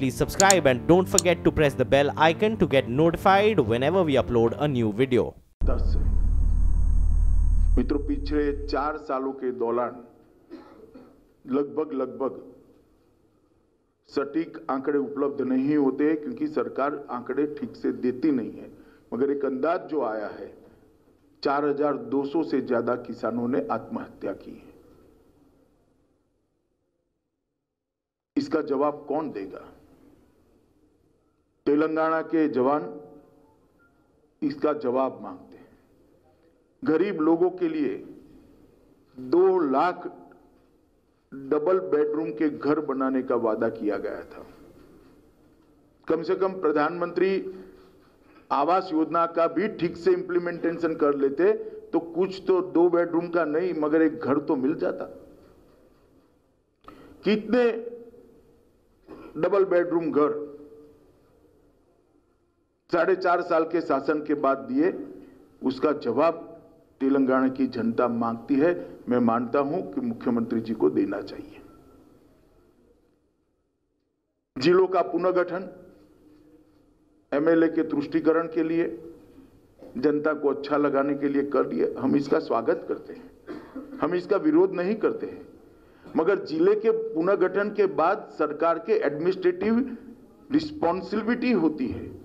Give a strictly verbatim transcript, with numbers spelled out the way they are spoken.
please subscribe and don't forget to press the bell icon to get notified whenever we upload a new video. मित्रों, पिछले चार सालों के दौरान लगभग लगभग सटीक आंकड़े उपलब्ध नहीं होते क्योंकि सरकार आंकड़े ठीक से देती नहीं है, मगर एक अंदाज जो आया है चार हजार दो सौ से ज्यादा किसानों ने आत्महत्या की है। इसका जवाब कौन देगा? तेलंगाना के जवान इसका जवाब मांगते हैं। गरीब लोगों के लिए दो लाख डबल बेडरूम के घर बनाने का वादा किया गया था। कम से कम प्रधानमंत्री आवास योजना का भी ठीक से इंप्लीमेंटेशन कर लेते तो कुछ तो दो बेडरूम का नहीं मगर एक घर तो मिल जाता। कितने डबल बेडरूम घर साढ़े चार साल के शासन के बाद दिए, उसका जवाब तेलंगाना की जनता मांगती है। मैं मानता हूं कि मुख्यमंत्री जी को देना चाहिए। जिलों का पुनर्गठन एमएलए के तुष्टीकरण के लिए, जनता को अच्छा लगाने के लिए कर दिए, हम इसका स्वागत करते हैं, हम इसका विरोध नहीं करते हैं। मगर जिले के पुनर्गठन के बाद सरकार के एडमिनिस्ट्रेटिव रिस्पॉन्सिबिलिटी होती है